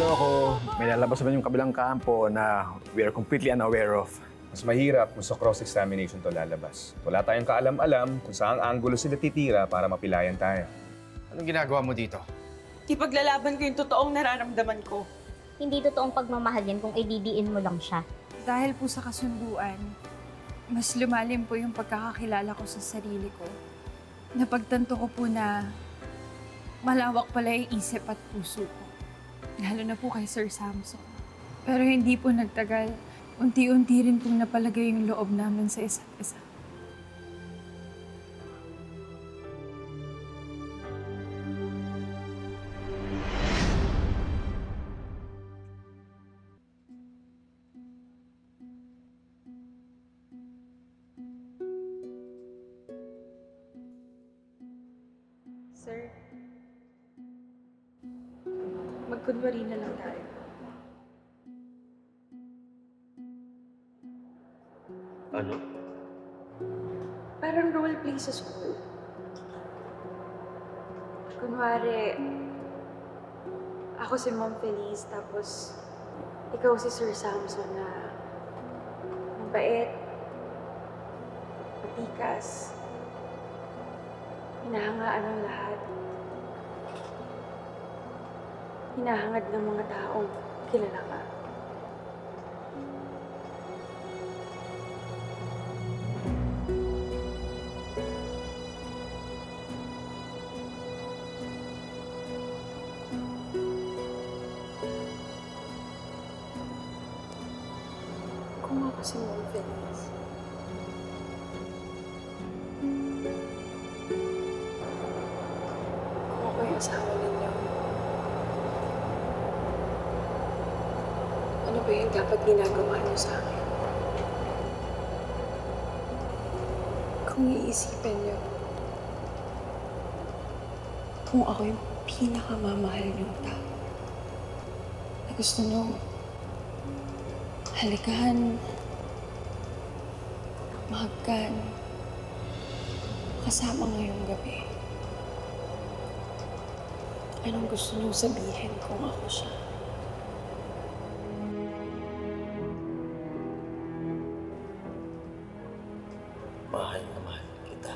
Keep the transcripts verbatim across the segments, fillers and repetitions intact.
ako, may lalabas naman yung kabilang kampo na we are completely unaware of. Mas mahirap kung sa cross-examination to lalabas. Wala tayong kaalam-alam kung saang anggulo sila titira para mapilayan tayo. Anong ginagawa mo dito? Ipaglalaban ko yung totoong nararamdaman ko. Hindi totoong pagmamahal yan kung ididiin mo lang siya. Dahil po sa kasunduan, mas lumalim po yung pagkakakilala ko sa sarili ko. Napagtanto ko po na malawak pala yung isip at puso ko. Lalo na po kay Sir Samson. Pero hindi po nagtagal. Unti-unti rin pong napalagay yung loob namin sa isa't isa. Sir, magkunwari na lang tayo. Ano? Parang roleplay sa school. Kunwari, ako si Ma'am Feliz, tapos ikaw si Sir Samson na mabait, matikas, hinahangaan ng lahat. Hinahangad ng mga taong kilala ka. Kung ako si Ma'am Feliz, kung ako yung asawa ninyo, ano ba yung dapat ginagawa niyo sa akin? Kung iisipin niyo, kung ako yung pinakamamahal niyong tao, na gusto niyo halikan, mahagkan, kasama ngayong gabi. Anong gusto niyong sabihin kung ako siya? Mahal na mahal kita.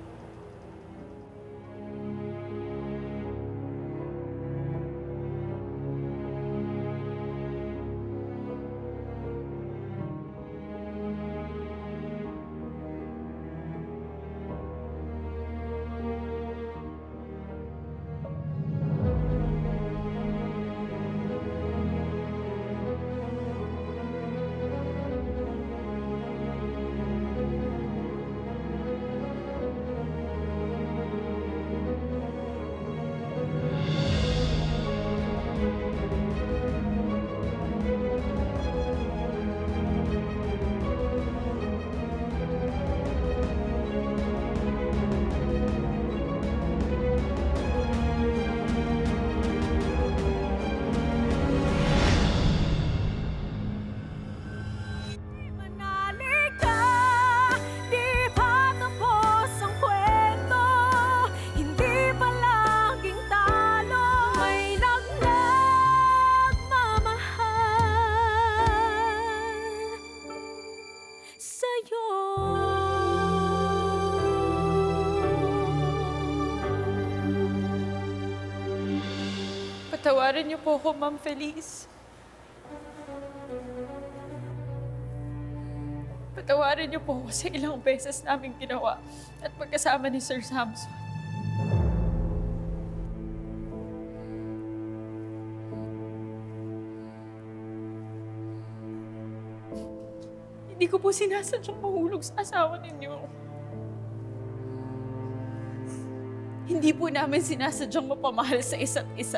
Patawarin niyo po ako, Ma'am Feliz. Patawarin niyo po ako sa ilang beses namin ginawa at pagkasama ni Sir Samson. Hindi ko po sinasadyang mahulog sa asawa ninyo. Hindi po namin sinasadyang mapamahal sa isa't isa.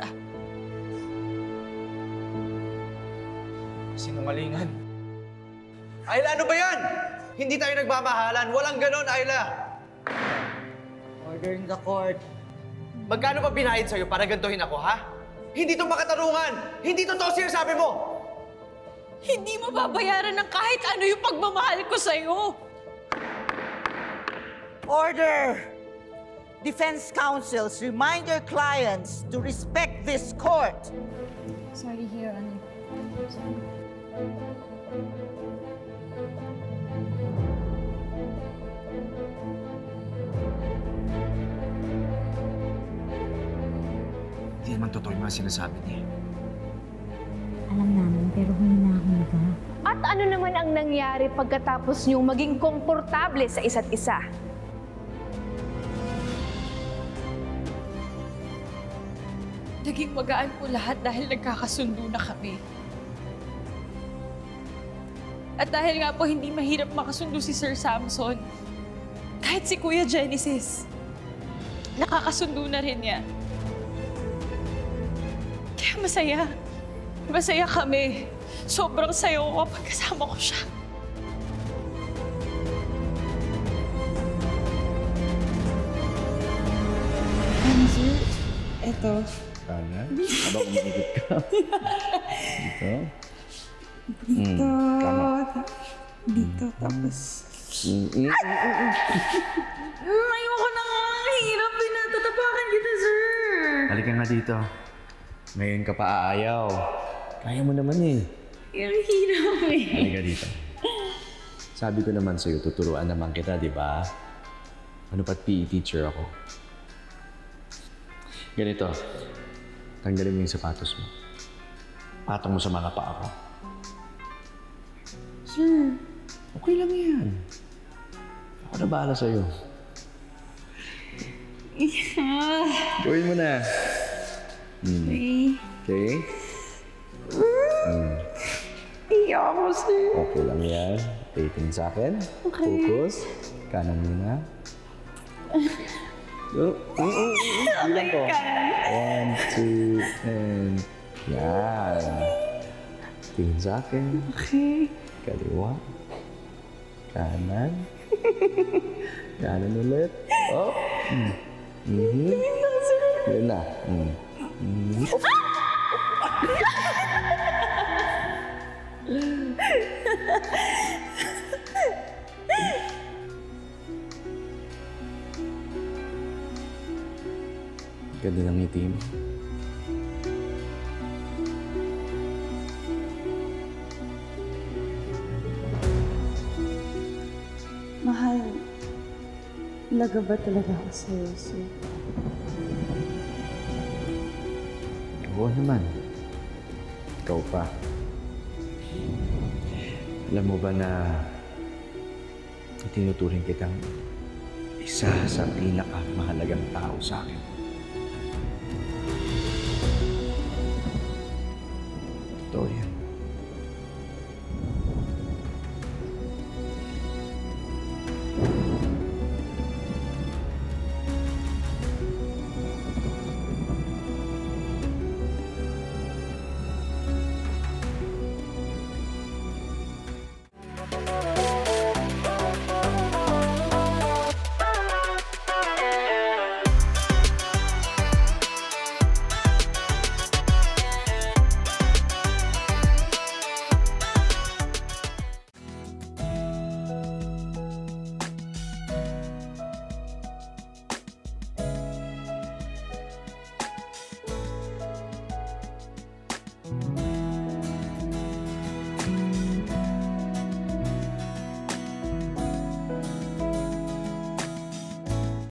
Sinungalingan. Ayla, ano ba yan? Hindi tayo nagmamahalan. Walang ganon, Ayla. Order in the court. Magkano pa binayad sa'yo para gantuhin ako, ha? Hindi to makatarungan. Hindi totoo sinasabi mo. Hindi mo babayaran ng kahit ano yung pagmamahal ko sa'yo. Order! Defense counsels remind your clients to respect this court. Sorry, Your Honor. Sorry. Hindi naman totoo yung mga sinasabi niya. Alam namin, pero huminahon ka. At ano naman ang nangyari pagkatapos niyong maging komportable sa isa't isa? Naging magaan po lahat dahil nagkakasundo na kami. At dahil nga po hindi mahirap makasundo si Sir Samson, kahit si Kuya Genesis, nakakasundo na rin niya. Kaya masaya. Masaya kami. Sobrang saya ko kapag kasama ko siya. Um, sir, eto. Kala? Habang umiikot ka. Dito? Dito. Mm, tama. Dito, tapos... Mm, mm, mm, mm. Mm, ayoko na nga. Hirap. Pinatatapakan kita, sir. Halika nga dito. Ngayon ka pa aayaw. Kaya mo naman eh. Ang hirap eh. Halika dito. Sabi ko naman sa'yo, tuturuan naman kita, di ba? Ano pa't P E teacher ako? Ganito. Tanggalin mo yung sapatos mo. Patong mo sa mga paa ko. Sir, okay lang yan. Ako na bahala sa'yo. Gawin mo na. Hmm. Okay? Hmm. Iya ako, sir. Okay lang yan. Titingin sa akin. Okay. Focus. Kanan muna. Oh, oh, oh, oh. Bilang ko. One, two, and... Yan. Tingin sa akin. Okay. Kaliwa. Kanan. Kanan ulit. Oh. Mm. Mm-hmm. Yan na. Mm. Mm. Ganda ng ngiti mo. Mahal, laga ba talaga ako sa'yo, sir? Oo naman. Ikaw pa. Alam mo ba na itinuturing kitang isa sa pinakamahalagang tao sa akin?